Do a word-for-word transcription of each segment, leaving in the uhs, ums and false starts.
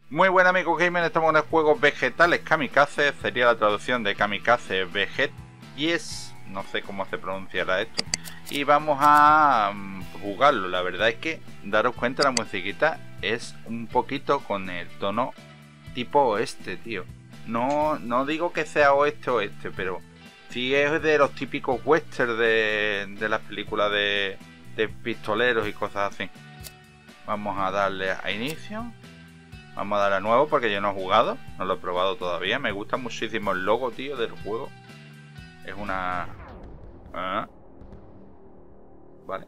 Muy buen amigo gamer, estamos en el juego Vegetales Kamikaze, sería la traducción de Kamikaze Veget, yes, no sé cómo se pronunciará esto. Y vamos a um, jugarlo. La verdad es que daros cuenta, la musiquita es un poquito con el tono tipo oeste, tío. No, no digo que sea oeste oeste, pero sí es de los típicos westerns de, de las películas de, de pistoleros y cosas así. Vamos a darle a inicio. Vamos a darle a nuevo porque yo no he jugado, no lo he probado todavía. Me gusta muchísimo el logo, tío, del juego. Es una... ¿Ah? Vale.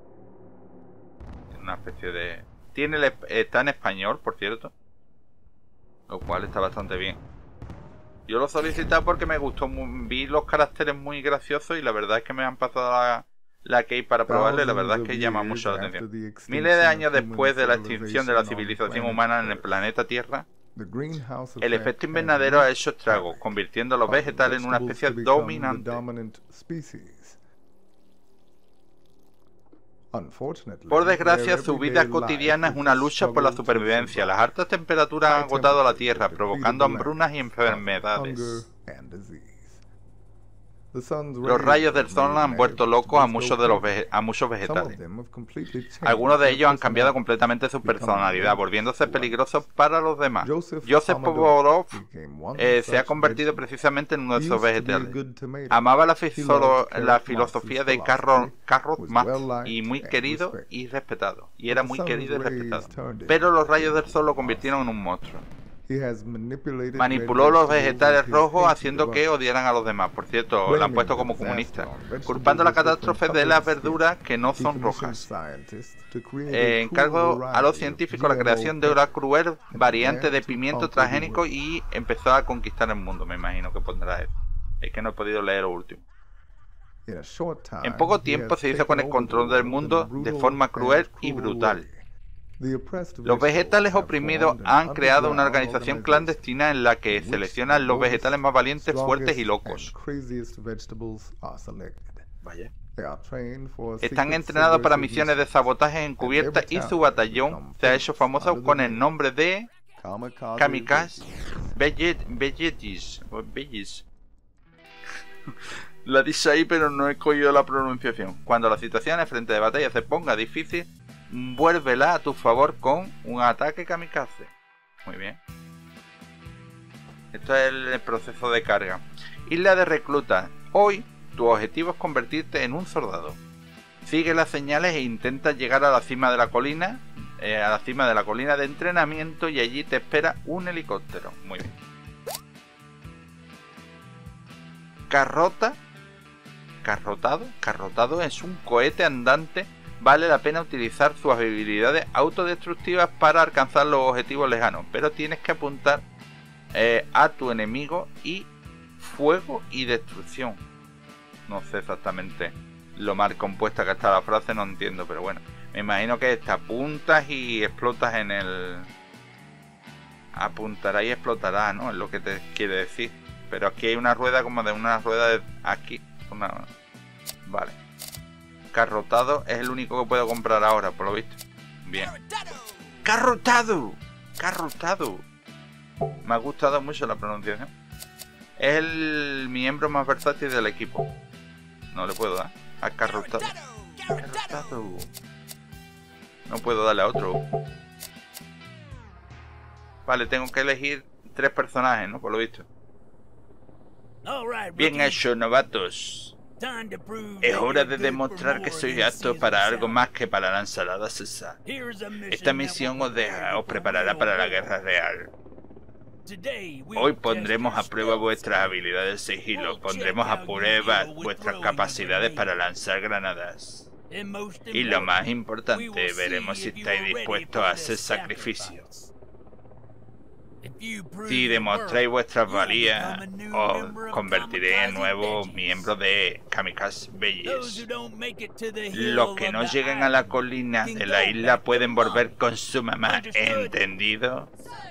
Una especie de... Tiene el... Está en español, por cierto. Lo cual está bastante bien. Yo lo solicité porque me gustó. Vi los caracteres muy graciosos y la verdad es que me han pasado la... la key para probarle, la verdad es que llama mucho la atención. Miles de años después de la extinción de la civilización humana en el planeta Tierra, el efecto invernadero ha hecho estragos, convirtiendo a los vegetales en una especie dominante. Por desgracia, su vida cotidiana es una lucha por la supervivencia. Las altas temperaturas han agotado a la Tierra, provocando hambrunas y enfermedades. Los rayos del sol han vuelto locos a muchos de los a muchos vegetales. Algunos de ellos han cambiado completamente su personalidad, volviéndose peligrosos para los demás. Joseph Povorov eh, se ha convertido precisamente en uno de esos vegetales. Amaba la, la filosofía de Karl Marx y muy querido y respetado. Y era muy querido y respetado. Pero los rayos del sol lo convirtieron en un monstruo. Manipuló los vegetales rojos haciendo que odiaran a los demás. Por cierto, lo han puesto como comunista, culpando la catástrofe de las verduras que no son rojas. Eh, encargó a los científicos la creación de una cruel variante de pimiento transgénico y empezó a conquistar el mundo. Me imagino que pondrá eso. Es que no he podido leer lo último. En poco tiempo se hizo con el control del mundo de forma cruel y brutal. Los vegetales oprimidos han creado una organización clandestina en la que seleccionan los vegetales más valientes, fuertes y locos. Vaya. Están entrenados para misiones de sabotaje encubiertas y su batallón se ha hecho famoso con el nombre de Kamikaze Vegetis. La dice ahí, pero no he cogido la pronunciación. Cuando la situación en frente de batalla se ponga difícil, vuélvela a tu favor con un ataque kamikaze. Muy bien. Esto es el proceso de carga. Isla de recluta. Hoy tu objetivo es convertirte en un soldado. Sigue las señales e intenta llegar a la cima de la colina, eh, a la cima de la colina de entrenamiento, y allí te espera un helicóptero. Muy bien. Carrota. Carrotado. Carrotado es un cohete andante. Vale la pena utilizar sus habilidades autodestructivas para alcanzar los objetivos lejanos, pero tienes que apuntar eh, a tu enemigo y fuego y destrucción. No sé exactamente lo mal compuesta que está la frase, no entiendo, pero bueno, me imagino que te apuntas y explotas en el... Apuntará y explotará, ¿no? Es lo que te quiere decir. Pero aquí hay una rueda como de una rueda de aquí. Una... Vale. Carrotado es el único que puedo comprar ahora, por lo visto. Bien. ¡Carrotado! ¡Carrotado! Me ha gustado mucho la pronunciación. Es el miembro más versátil del equipo. No le puedo dar. A carrotado. ¡Carrotado! No puedo darle a otro. Vale, tengo que elegir tres personajes, ¿no? Por lo visto. Bien hecho, novatos. Es hora de demostrar que soy apto para algo más que para la ensalada César. Esta misión os, deja, os preparará para la guerra real. Hoy pondremos a prueba vuestras habilidades de sigilo, pondremos a prueba vuestras capacidades para lanzar granadas. Y lo más importante, veremos si estáis dispuestos a hacer sacrificios. Si demostráis vuestras valías, os convertiré en nuevos miembros de Kamikaze Vegetis. Los que no lleguen a la colina de la isla pueden volver con su mamá, ¿entendido?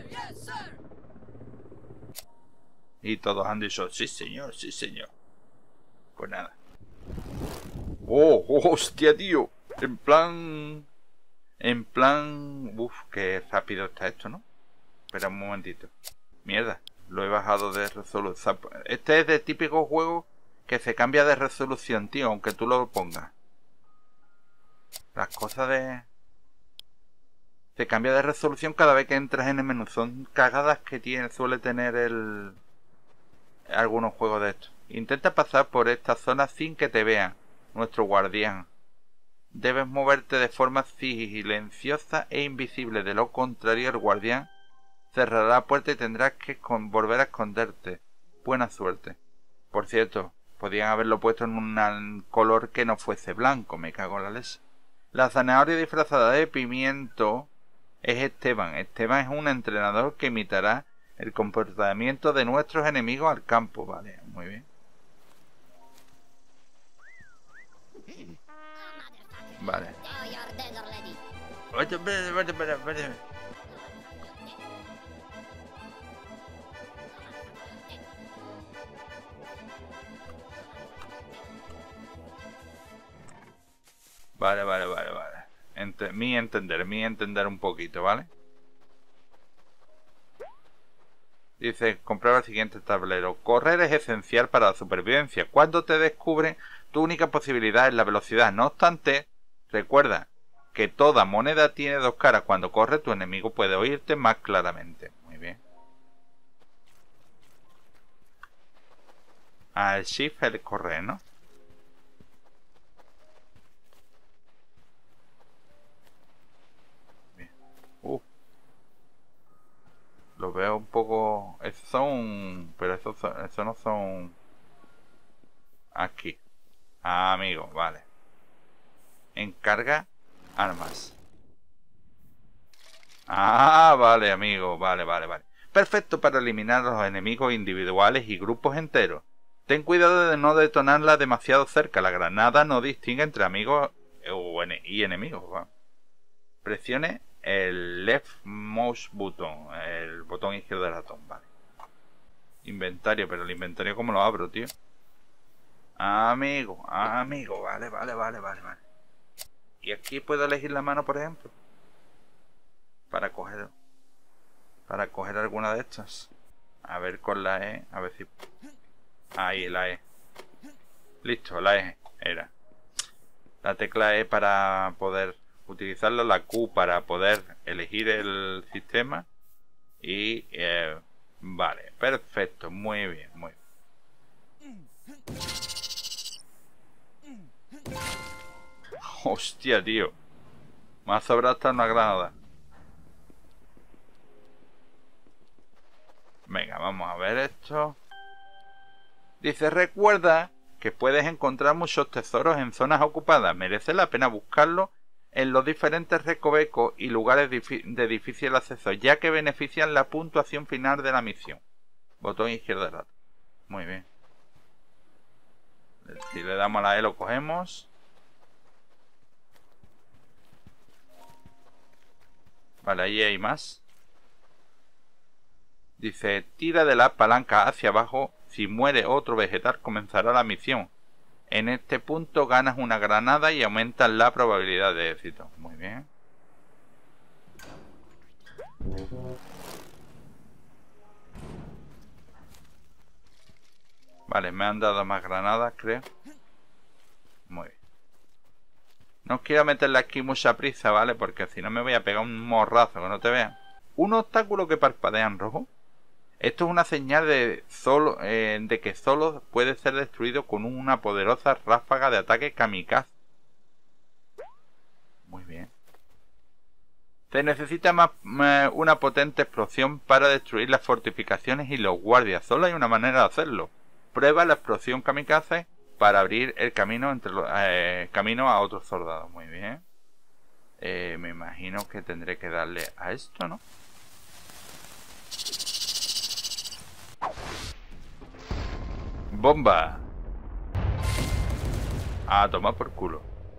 Y todos han dicho, sí señor, sí señor. Pues nada. ¡Oh, oh hostia, tío! En plan... En plan... Uf, qué rápido está esto, ¿no? espera un momentito. Mierda, lo he bajado de resolución. Este es de típico juego que se cambia de resolución, tío, aunque tú lo pongas. Las cosas de... Se cambia de resolución cada vez que entras en el menú. Son cagadas que tiene, suele tener el... algunos juegos de estos. Intenta pasar por esta zona sin que te vean nuestro guardián. Debes moverte de forma silenciosa e invisible. De lo contrario, el guardián cerrará la puerta y tendrás que volver a esconderte. Buena suerte. Por cierto, podían haberlo puesto en un color que no fuese blanco. Me cago en la leche. La zanahoria disfrazada de pimiento es Esteban. Esteban es un entrenador que imitará el comportamiento de nuestros enemigos al campo. Vale, muy bien. Vale. Vale, vale, vale, vale. Ent mi entender, mi entender un poquito, ¿vale? Dice, comprueba el siguiente tablero. Correr es esencial para la supervivencia. Cuando te descubren, tu única posibilidad es la velocidad. No obstante, recuerda que toda moneda tiene dos caras. Cuando corres, tu enemigo puede oírte más claramente. Muy bien. Al shift el correr, ¿no? Bien. Uh. Lo veo un poco... Esos son... Pero esos, son... esos no son... Aquí. Ah, amigo, vale. Encarga armas. Ah, vale, amigo. Vale, vale, vale. Perfecto para eliminar a los enemigos individuales y grupos enteros. Ten cuidado de no detonarla demasiado cerca. La granada no distingue entre amigos y enemigos. Presione el left mouse button, el botón izquierdo del ratón, vale. Inventario, pero el inventario ¿cómo lo abro, tío? Amigo, amigo, vale, vale, vale, vale, vale. Y aquí puedo elegir la mano, por ejemplo, para coger, para coger alguna de estas. A ver con la E, a ver si... Ahí, la E. Listo, la E era. La tecla E para poder utilizarla, la Q para poder elegir el sistema y eh, vale, perfecto, muy bien, muy bien. Hostia, tío, me ha sobrado hasta una granada. Venga, vamos a ver esto. Dice, recuerda que puedes encontrar muchos tesoros en zonas ocupadas. Merece la pena buscarlos en los diferentes recovecos y lugares de difícil acceso, ya que benefician la puntuación final de la misión. Botón izquierdo del ratón. Muy bien. Si le damos a la E lo cogemos. Vale, ahí hay más. Dice, tira de la palanca hacia abajo. Si muere otro vegetal comenzará la misión. En este punto ganas una granada y aumentas la probabilidad de éxito. Muy bien. Vale, me han dado más granadas, creo. Muy bien. No quiero meterle aquí mucha prisa, ¿vale? Porque si no me voy a pegar un morrazo que no te vean. Un obstáculo que parpadea en rojo. Esto es una señal de, solo, eh, de que solo puede ser destruido con una poderosa ráfaga de ataque kamikaze. Muy bien. Se necesita más, eh, una potente explosión para destruir las fortificaciones y los guardias. Solo hay una manera de hacerlo. Prueba la explosión kamikaze para abrir el camino, entre los, eh, camino a otros soldados. Muy bien. Eh, me imagino que tendré que darle a esto, ¿no? ¡Bomba! A tomar por culo.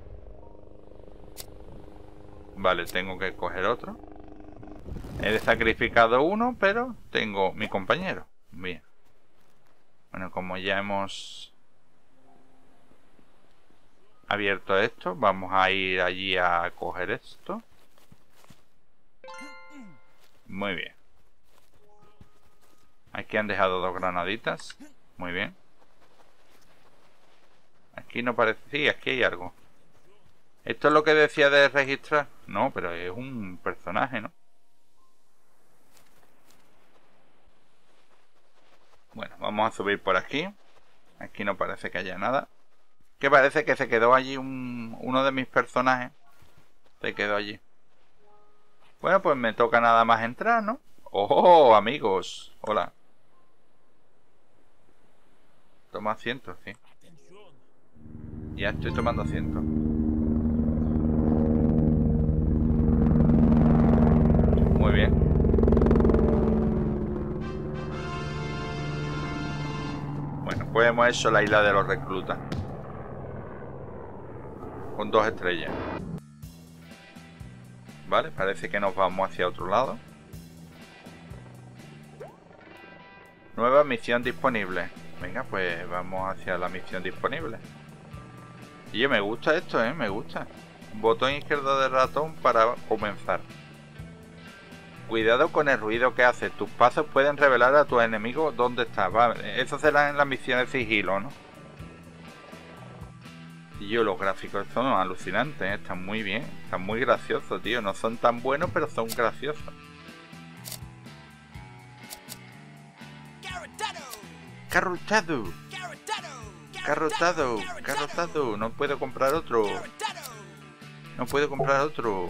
Vale, tengo que coger otro. He sacrificado uno, pero tengo mi compañero. Bien. Bueno, como ya hemos abierto esto, vamos a ir allí a coger esto. Muy bien. Aquí han dejado dos granaditas. Muy bien. Aquí no parece... Sí, aquí hay algo. ¿Esto es lo que decía de registrar? No, pero es un personaje, ¿no? Bueno, vamos a subir por aquí. Aquí no parece que haya nada. Que parece que se quedó allí un, uno de mis personajes. Se quedó allí. Bueno, pues me toca nada más entrar, ¿no? ¡Oh, amigos! Hola. Toma asiento, sí. Ya estoy tomando asiento. Muy bien. Bueno, pues hemos hecho la isla de los reclutas. Con dos estrellas. Vale, parece que nos vamos hacia otro lado. Nueva misión disponible. Venga, pues vamos hacia la misión disponible. Y me gusta esto, ¿eh? Me gusta. Botón izquierdo del ratón para comenzar. Cuidado con el ruido que hace. Tus pasos pueden revelar a tus enemigos dónde estás. Vale, eso será en las misiones de sigilo, ¿no? Tío, los gráficos son alucinantes, ¿eh? Están muy bien. Están muy graciosos, tío. No son tan buenos, pero son graciosos. Carrotado. Carrotado. Carrotado. No puedo comprar otro. No puedo comprar otro.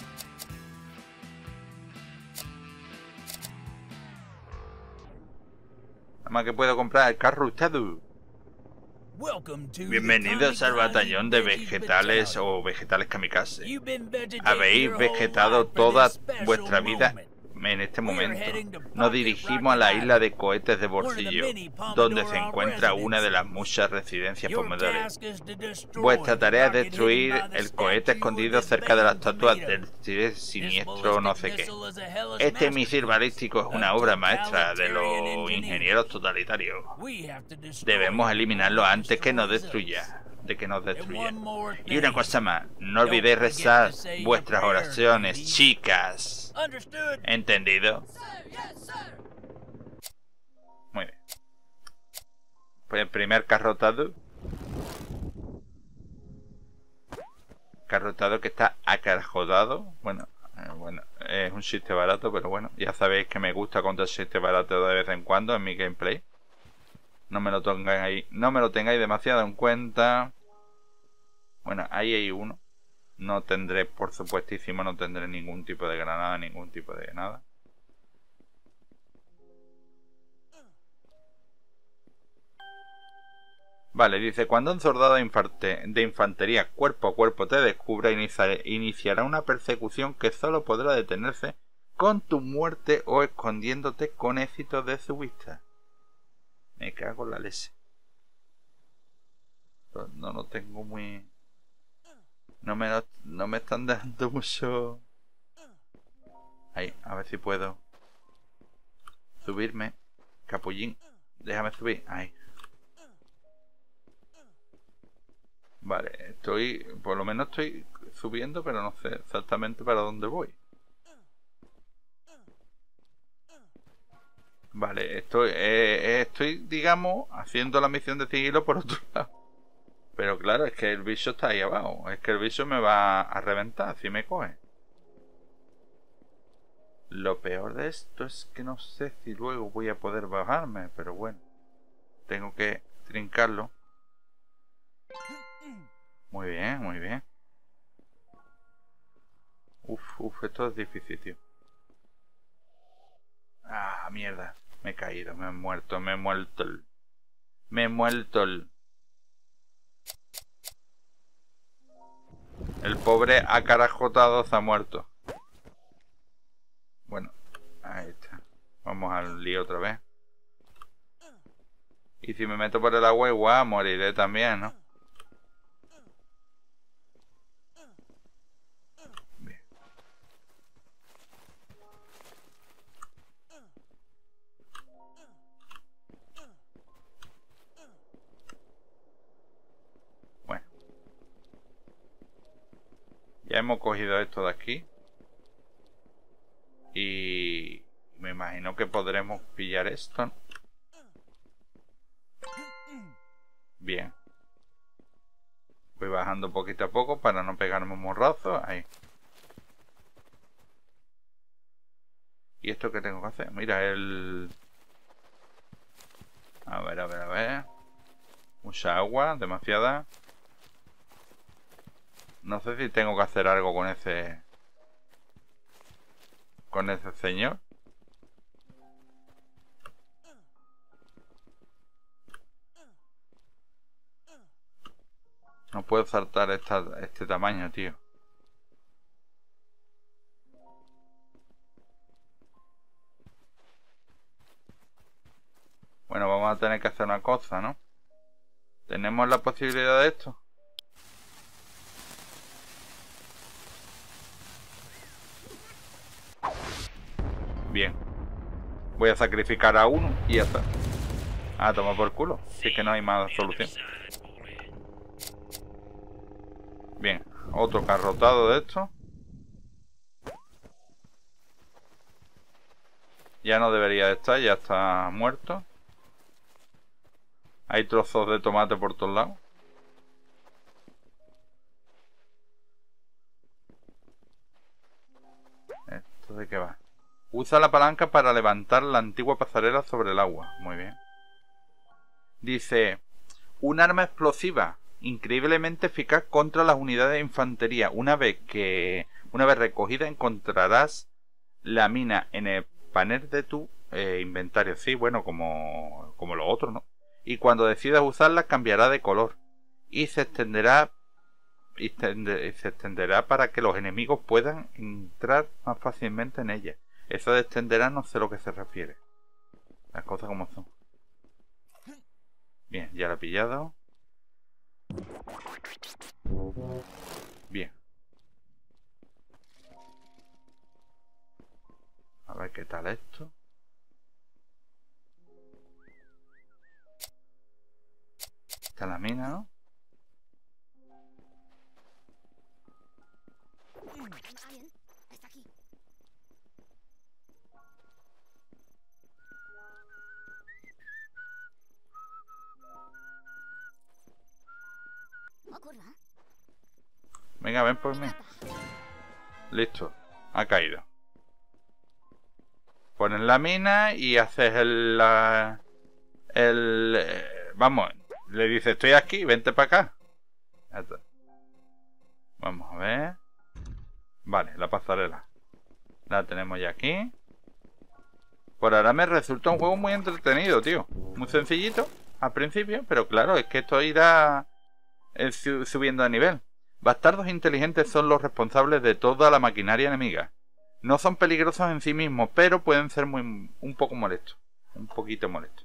Nada más que puedo comprar el carrotado. Bienvenidos al batallón de vegetales o vegetales kamikaze. Habéis vegetado toda vuestra vida en este momento. Nos dirigimos a la isla de cohetes de bolsillo, donde se encuentra una de las muchas residencias Pomodori. Vuestra tarea es destruir el cohete escondido cerca de la estatua del siniestro no sé qué. Este misil balístico es una obra maestra de los ingenieros totalitarios. Debemos eliminarlo antes que nos destruya. De que nos destruya. Y una cosa más, no olvidéis rezar vuestras oraciones, chicas. ¿Entendido? Muy bien. Pues el primer carrotado. Carrotado que está acarjodado. Bueno, eh, bueno, es un chiste barato, pero bueno, ya sabéis que me gusta contar chistes baratos de vez en cuando en mi gameplay. No me lo tengáis ahí, no me lo tengáis demasiado en cuenta. Bueno, ahí hay uno. No tendré, por supuestísimo, no tendré ningún tipo de granada, ningún tipo de nada. Vale, dice, cuando un soldado de infantería cuerpo a cuerpo te descubra, iniciará una persecución que solo podrá detenerse con tu muerte o escondiéndote con éxito de su vista. Me cago en la leche. No lo tengo muy... No me, lo, no me están dando mucho... Ahí, a ver si puedo subirme. Capullín, déjame subir. Ahí. Vale, estoy... Por lo menos estoy subiendo, pero no sé exactamente para dónde voy. Vale, estoy, eh, estoy, digamos, haciendo la misión de sigilo por otro lado. Pero claro, es que el bicho está ahí abajo. Es que el bicho me va a reventar si me coge. Lo peor de esto es que no sé si luego voy a poder bajarme. Pero bueno, tengo que trincarlo. Muy bien, muy bien. Uf, uf, esto es difícil, tío. Ah, mierda. Me he caído, me he muerto, me he muerto. El... Me he muerto. El... El pobre acarajotado se ha muerto. Bueno, ahí está. Vamos al lío otra vez. Y si me meto por el agua igual moriré también, ¿no? Bien. Bueno. Ya hemos cogido esto de aquí. Y me imagino que podremos pillar esto, ¿no? Bien. Voy bajando poquito a poco para no pegarme un morrazo. Ahí. ¿Y esto qué tengo que hacer? Mira, el... A ver, a ver, a ver. Mucha agua, demasiada. No sé si tengo que hacer algo con ese... Con ese señor. No puedo saltar esta, este tamaño, tío. Bueno, vamos a tener que hacer una cosa, ¿no? ¿Tenemos la posibilidad de esto? Bien. Voy a sacrificar a uno y ya está. Ah, toma por culo. Sí que no hay más solución. Bien. Otro carrotado de esto. Ya no debería de estar, ya está muerto. Hay trozos de tomate por todos lados. ¿Esto de qué va? Usa la palanca para levantar la antigua pasarela sobre el agua. Muy bien. Dice, un arma explosiva increíblemente eficaz contra las unidades de infantería. Una vez que, una vez recogida, encontrarás la mina en el panel de tu eh, inventario. Sí, bueno, como, como lo otro, ¿no? Y cuando decidas usarla cambiará de color y se extenderá y se extenderá para que los enemigos puedan entrar más fácilmente en ella. Eso de extenderá no sé a lo que se refiere. Las cosas como son. Bien, ya la he pillado. Bien. A ver qué tal esto. Está la mina, ¿no? Está aquí. Venga, ven por mí. Listo. Ha caído. Pones la mina y haces el... La, el eh, vamos, le dices estoy aquí, vente para acá. Ya está. Vamos a ver. Vale, la pasarela. La tenemos ya aquí. Por ahora me resulta un juego muy entretenido, tío. Muy sencillito al principio, pero claro, es que esto irá eh, subiendo de nivel. Bastardos inteligentes son los responsables de toda la maquinaria enemiga. No son peligrosos en sí mismos, pero pueden ser muy, un poco molestos. Un poquito molestos.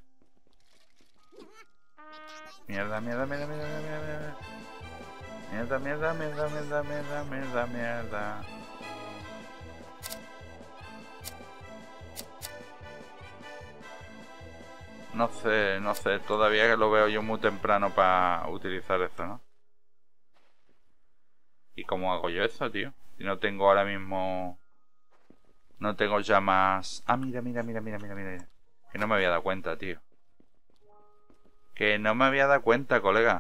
Mierda, mierda, mierda, mierda, mierda, mierda. Mierda, mierda, mierda, mierda, mierda, mierda, mierda. No sé, no sé, todavía que lo veo yo muy temprano para utilizar esto, ¿no? ¿Y cómo hago yo eso, tío? Si no tengo ahora mismo... No tengo ya más... Ah, mira, mira, mira, mira, mira, mira. Que no me había dado cuenta, tío. Que no me había dado cuenta, colega.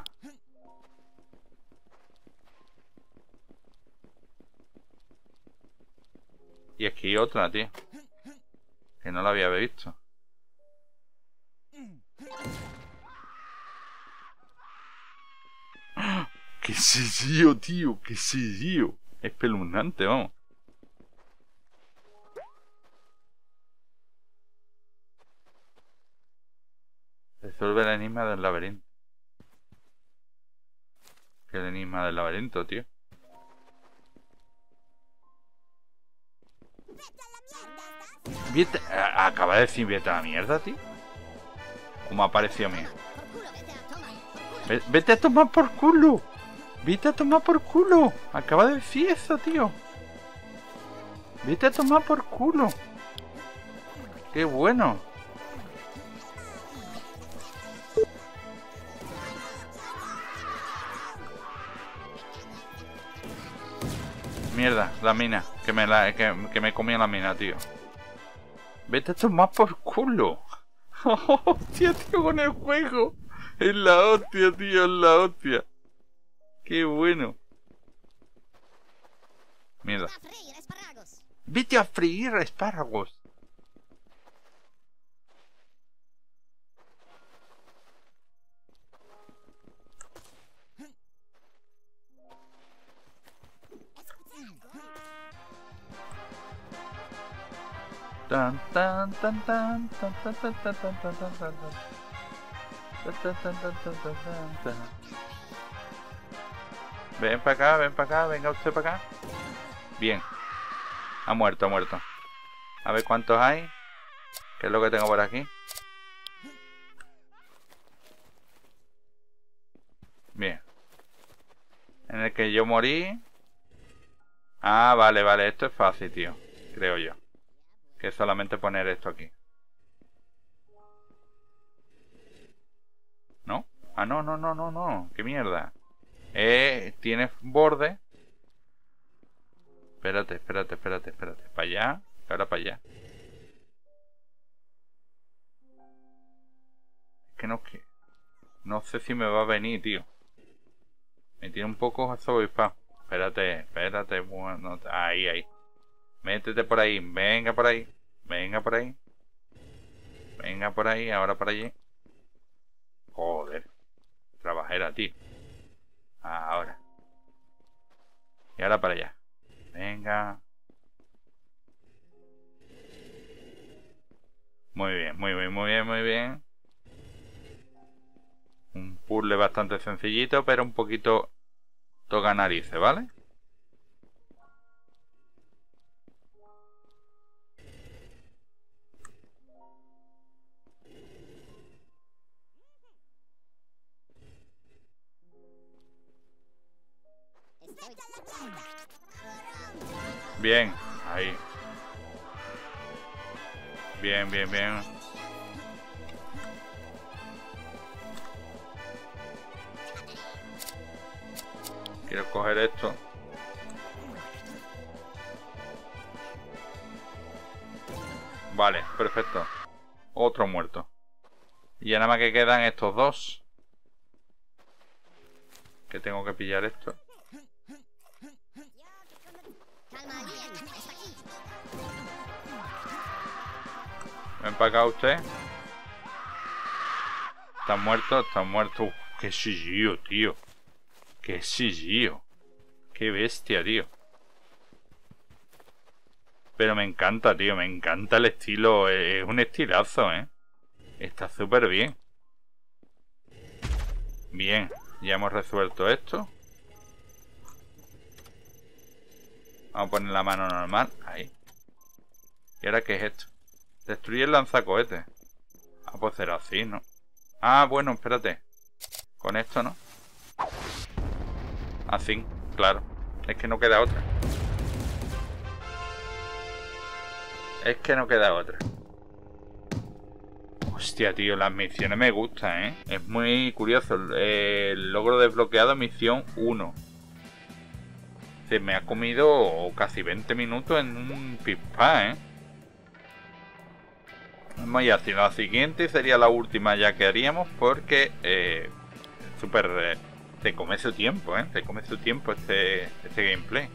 Y aquí otra, tío. Que no la había visto. ¡Ah! ¡Qué sencillo, tío! ¡Qué sencillo! Es espeluznante, vamos. Resuelve el enigma del laberinto. ¿Qué es el enigma del laberinto, tío? Vete, acaba de decir vete a la mierda, tío. ¿Cómo ha parecido a mí? Vete a tomar por culo. Vete a tomar por culo. Acaba de decir eso, tío. Vete a tomar por culo. Qué bueno. Mierda, la mina. Que me, la, que, que me comía la mina, tío. Vete a tomar por culo. Hostia, tío, con el juego. Es la hostia, tío, es la hostia. Qué bueno. Mierda. A freír espárragos. Vete a freír espárragos. Tan tan tan tan tan tan tan tan tan tan tan tan tan. Tan, tan, tan, tan, tan, tan, tan. Ven para acá, ven para acá, venga usted para acá. Bien. Ha muerto, ha muerto. A ver cuántos hay. ¿Qué es lo que tengo por aquí? Bien. En el que yo morí. Ah, vale, vale. Esto es fácil, tío. Creo yo. Que es solamente poner esto aquí. ¿No? Ah, no, no, no, no, no. ¿Qué mierda? Eh, tiene borde. Espérate, espérate, espérate, espérate. Para allá. Ahora para allá. Es que no, que no sé si me va a venir, tío. Me tiene un poco azobispado. Espérate, espérate. Bueno, ahí, ahí. Métete por ahí. Venga por ahí. Venga por ahí. Venga por ahí. Ahora para allí. Joder. Trabajera, tío. Ahora. Y ahora para allá. Venga. Muy bien, muy bien, muy bien, muy bien. Un puzzle bastante sencillito, pero un poquito toca narices, ¿vale? Bien, ahí. Bien, bien, bien. Quiero coger esto. Vale, perfecto. Otro muerto. Y ya nada más que quedan estos dos. Que tengo que pillar esto. Calma, Alien. Está aquí. Ven para acá usted. Están muertos, están muertos. Uf, qué sillío, tío. Qué sillío. Qué bestia, tío. Pero me encanta, tío. Me encanta el estilo. Es un estilazo, ¿eh? Está súper bien. Bien. Ya hemos resuelto esto. Vamos a poner la mano normal. Ahí. ¿Y ahora qué es esto? Destruir el lanzacohetes. Ah, pues será así, ¿no? Ah, bueno, espérate. Con esto, ¿no? Así, claro. Es que no queda otra. Es que no queda otra. Hostia, tío, las misiones me gustan, ¿eh? Es muy curioso. El logro desbloqueado, misión uno. Se me ha comido casi veinte minutos en un pispa, ¿eh? Vamos ya, si la siguiente sería la última ya que haríamos porque eh, súper eh, te come su tiempo, ¿eh? Te come su tiempo este, este gameplay.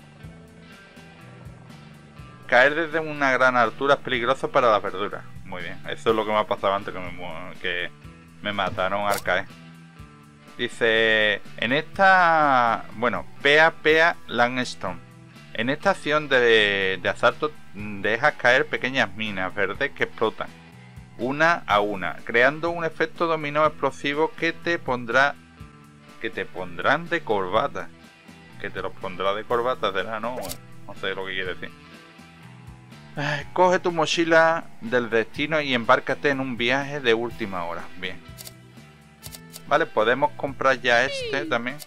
Caer desde una gran altura es peligroso para las verduras. Muy bien, eso es lo que me ha pasado antes que me, que me mataron al caer. Dice, en esta, bueno, Pea Pea Landstorm. En esta acción de, de asalto dejas caer pequeñas minas verdes que explotan, una a una, creando un efecto dominó explosivo que te pondrá, que te pondrán de corbata. Que te los pondrá de corbata, será, no, no sé lo que quiere decir. Eh, coge tu mochila del destino y embárcate en un viaje de última hora. Bien. Vale, podemos comprar ya este también.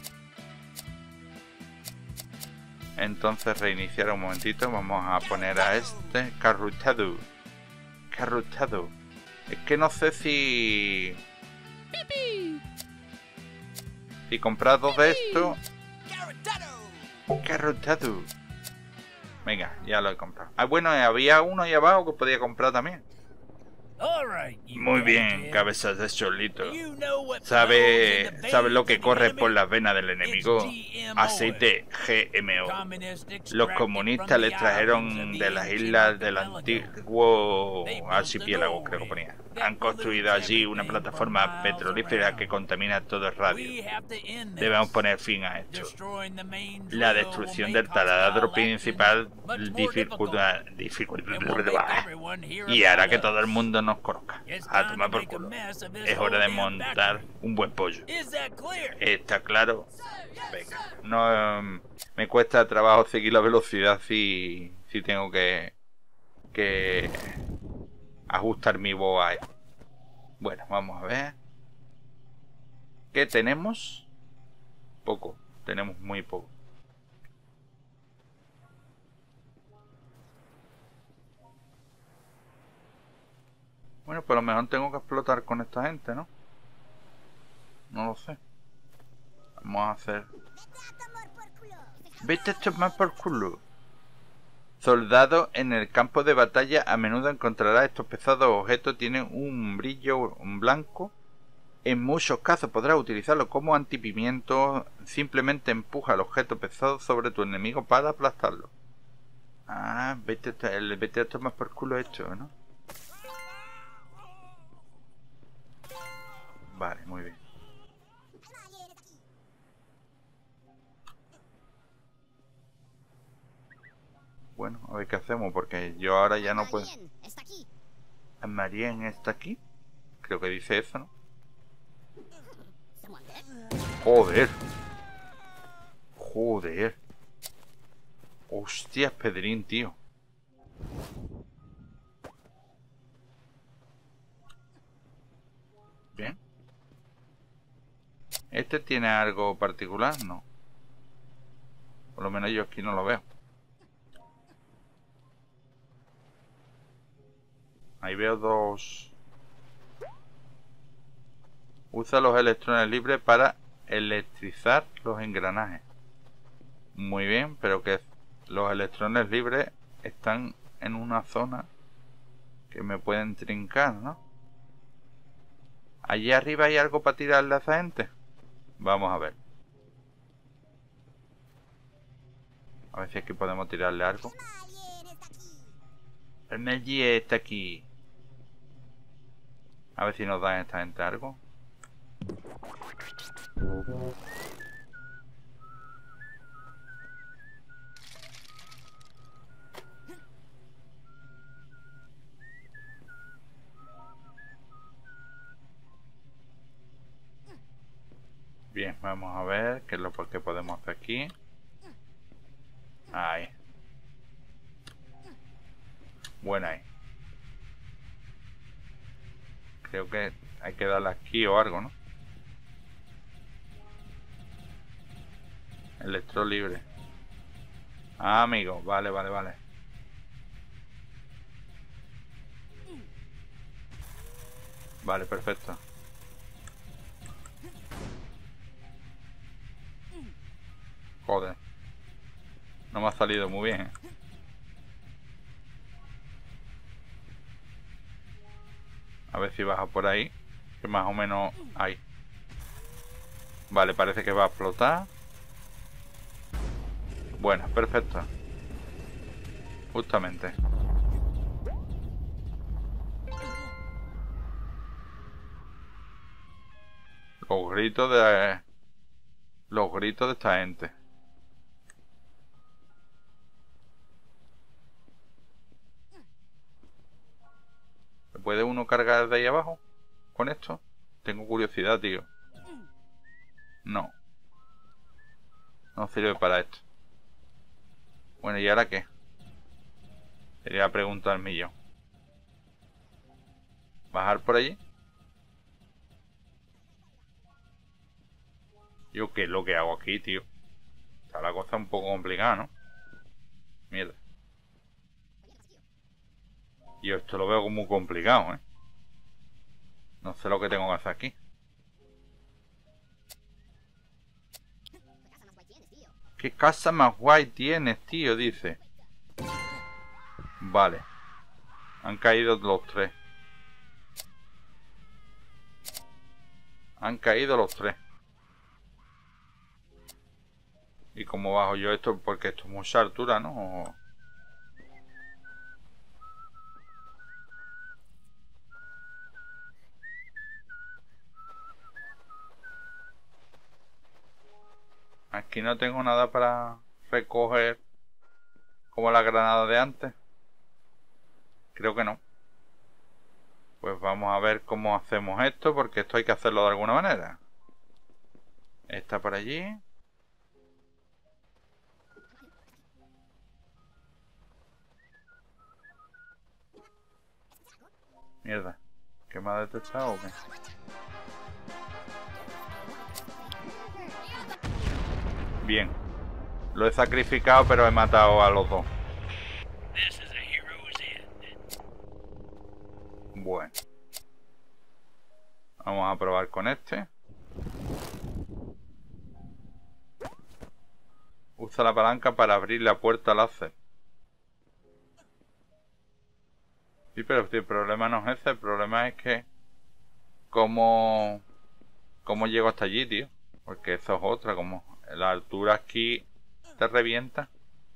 Entonces reiniciar un momentito. Vamos a poner a este Carrutado. Carrutado. Es que no sé si... Si comprar dos de estos... Carrutado. Venga, ya lo he comprado. Ah, bueno, había uno ahí abajo que podía comprar también. Muy bien, cabezas de cholito. ¿Sabe, ¿Sabe lo que corre por las venas del enemigo? Aceite G M O. Los comunistas le trajeron de las islas del antiguo archipiélago, creo que ponía. Han construido allí una plataforma petrolífera que contamina todo el radio. Debemos poner fin a esto. La destrucción del taladro principal dificulta, dificulta, y hará que todo el mundo nos conozca. A tomar por culo. Es hora de montar un buen pollo. ¿Está claro? Venga. No um, me cuesta trabajo seguir la velocidad si, si tengo que, que ajustar mi voz a esto. Bueno, vamos a ver. ¿Qué tenemos? Poco. Tenemos muy poco. Bueno, pues a lo mejor tengo que explotar con esta gente, ¿no? No lo sé. Vamos a hacer... Vete a tomar por culo. Soldado en el campo de batalla a menudo encontrará estos pesados objetos. Tienen un brillo un blanco. En muchos casos podrás utilizarlo como antipimiento. Simplemente empuja el objeto pesado sobre tu enemigo para aplastarlo. Ah, vete a, el, vete a tomar por culo esto, ¿no? Vale, muy bien. Bueno, a ver qué hacemos, porque yo ahora ya no puedo... ¿Marien está aquí? Creo que dice eso, ¿no? Joder. Joder. Hostias, Pedrín, tío. Bien. ¿Este tiene algo particular? No. Por lo menos yo aquí no lo veo. Ahí veo dos. Usa los electrones libres para electrizar los engranajes. Muy bien, pero que los electrones libres están en una zona que me pueden trincar, ¿no? Allí arriba hay algo para tirarle a esa gente. Vamos a ver. A ver si aquí podemos tirarle algo. El Melgi está aquí. A ver si nos dan esta gente algo. Bien, vamos a ver qué es lo que podemos hacer aquí. Ahí. Buena ahí. Creo que hay que darle aquí o algo, ¿no? Electro libre. Ah, amigo. Vale, vale, vale. Vale, perfecto. Joder. No me ha salido muy bien, ¿eh? A ver si baja por ahí. Que más o menos ahí. Vale, parece que va a explotar. Bueno, perfecto. Justamente. Los gritos de... Los gritos de esta gente. ¿Puede uno cargar de ahí abajo? ¿Con esto? Tengo curiosidad, tío. No. No sirve para esto. Bueno, ¿y ahora qué? Sería la pregunta del millón. ¿Bajar por allí? Yo qué es lo que hago aquí, tío. Está la cosa un poco complicada, ¿no? Mierda. Yo esto lo veo como muy complicado, ¿eh? No sé lo que tengo que hacer aquí. ¿Qué casa más guay tienes, tío? Dice. Vale. Han caído los tres. Han caído los tres. ¿Y cómo bajo yo esto? Porque esto es mucha altura, ¿no? Aquí no tengo nada para recoger como la granada de antes. Creo que no. Pues vamos a ver cómo hacemos esto, porque esto hay que hacerlo de alguna manera. Está por allí. Mierda. ¿Qué me ha detectado o qué? Bien. Lo he sacrificado, pero he matado a los dos. Bueno. Vamos a probar con este. Usa la palanca para abrir la puerta láser. Sí, pero el problema no es ese. El problema es que... ¿Cómo... ¿Cómo llego hasta allí, tío? Porque eso es otra. Como la altura aquí te revienta.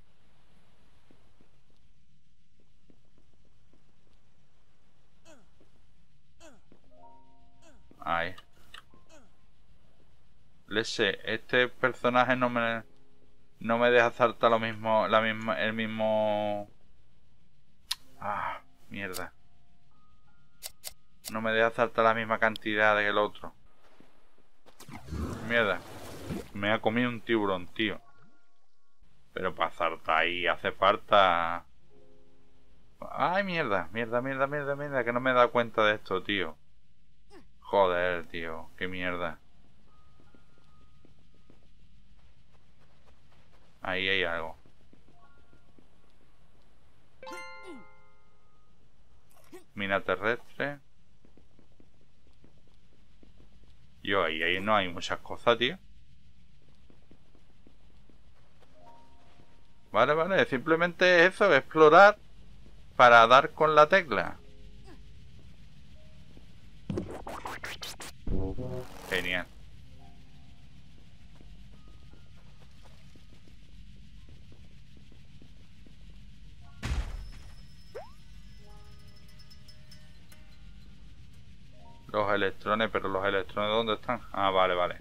Ahí. Le sé, este personaje no me no me deja saltar lo mismo, la misma, el mismo. Ah, mierda. No me deja saltar la misma cantidad que el otro. Mierda. Me ha comido un tiburón, tío. Pero para saltar ahí hace falta. Ay, mierda, mierda, mierda, mierda, mierda, que no me he dado cuenta de esto, tío. Joder, tío, qué mierda. Ahí hay algo. Mina terrestre. Yo, ahí, ahí no hay muchas cosas, tío. Vale, vale, simplemente eso, explorar para dar con la tecla. Genial. Los electrones, pero los electrones ¿dónde están? Ah, vale, vale.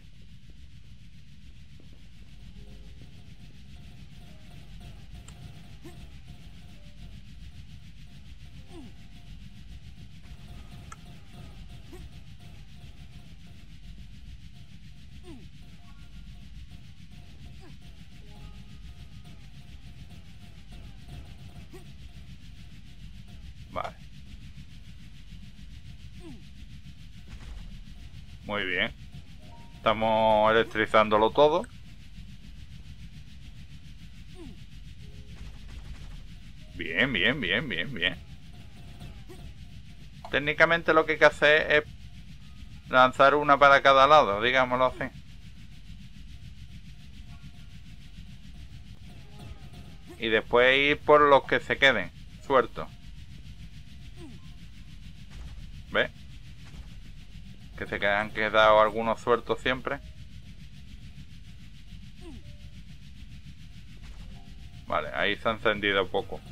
Vale. Muy bien. Estamos electrizándolo todo. Bien, bien, bien, bien, bien. Técnicamente lo que hay que hacer es lanzar una para cada lado, digámoslo así. Y después ir por los que se queden sueltos. ¿Ves? Que se han quedado algunos sueltos siempre. Vale, ahí se ha encendido poco.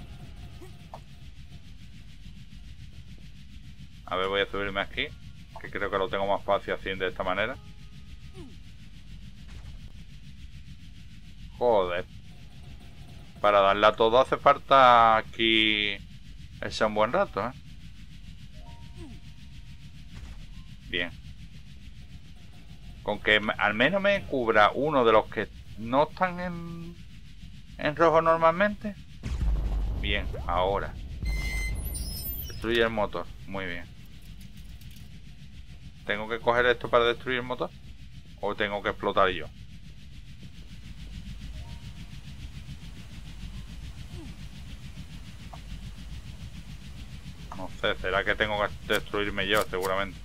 A ver, voy a subirme aquí, que creo que lo tengo más fácil así de esta manera. Joder. Para darle a todo hace falta aquí ese un buen rato, ¿eh? Bien. Con que al menos me cubra uno de los que no están en, en rojo normalmente. Bien, ahora. Destruye el motor. Muy bien. ¿Tengo que coger esto para destruir el motor? ¿O tengo que explotar yo? No sé, será que tengo que destruirme yo, seguramente.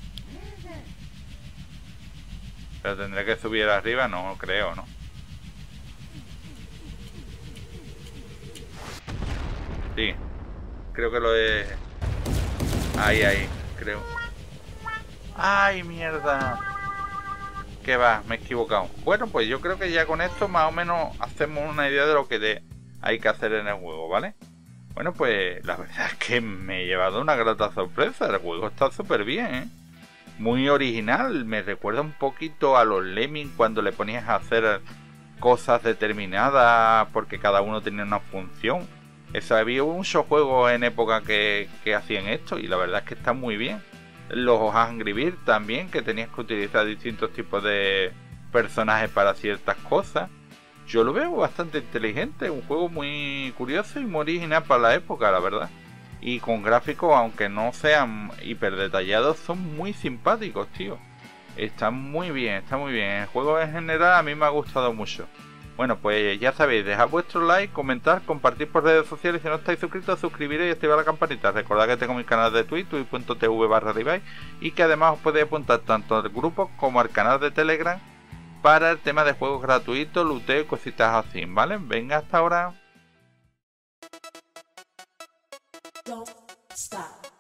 Pero tendré que subir arriba, no creo, ¿no? Sí. Creo que lo he... Ahí, ahí, creo. ¡Ay, mierda! ¿Qué va? Me he equivocado. Bueno, pues yo creo que ya con esto más o menos hacemos una idea de lo que de... hay que hacer en el juego, ¿vale? Bueno, pues la verdad es que me he llevado una grata sorpresa. El juego está súper bien, ¿eh? Muy original. Me recuerda un poquito a los Lemmings cuando le ponías a hacer cosas determinadas porque cada uno tenía una función. Eso, había muchos juegos en época que, que hacían esto y la verdad es que está muy bien. Los Angry Birds también, que tenías que utilizar distintos tipos de personajes para ciertas cosas. Yo lo veo bastante inteligente, un juego muy curioso y muy original para la época, la verdad. Y con gráficos, aunque no sean hiper detallados, son muy simpáticos, tío. Está muy bien, está muy bien. El juego en general a mí me ha gustado mucho. Bueno, pues ya sabéis, dejad vuestro like, comentar, compartir por redes sociales. Si no estáis suscritos, suscribiros y activar la campanita. Recordad que tengo mi canal de Twitch, twitch punto tv barra Ribay, y que además os podéis apuntar tanto al grupo como al canal de Telegram para el tema de juegos gratuitos, looteo y cositas así, ¿vale? Venga, hasta ahora. Don't stop.